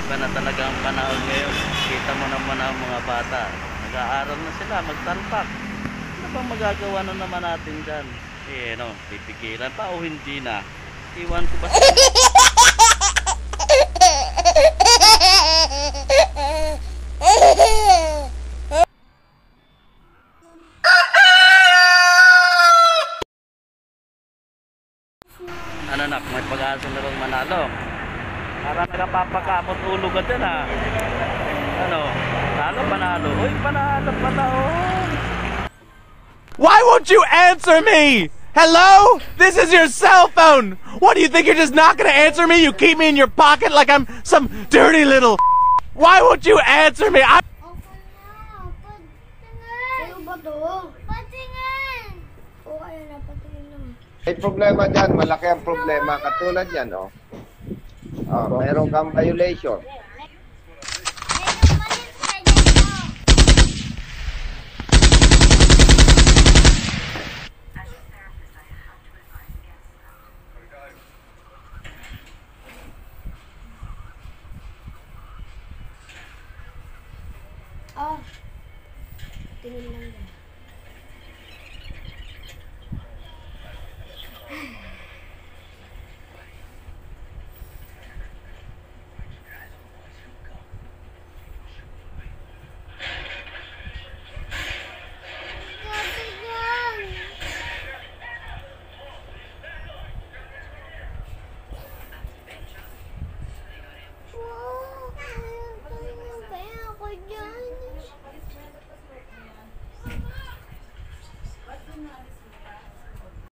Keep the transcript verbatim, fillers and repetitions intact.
Iba na talaga ang panahon ngayon. Kita mo naman ang mga bata. Nag-aaral na sila, magtalpak. Ano bang magagawa na naman natin dyan? Eh, no, pipigilan pa o hindi na? Iwan ko ba sa... Ano nak, may pag-asa na rin manalo. Para nakapapakamot ulo ka din ha. Ano, talo panalo. Uy, panalo pala oh. Why won't you answer me? Hello? This is your cell phone. What do you think, you're just not gonna answer me? You keep me in your pocket like I'm some dirty little... Why won't you answer me? I... May problema dyan, malaki ang problema. Katulad yan, oh. Oh, meron kang violation. Oh, tingin lang.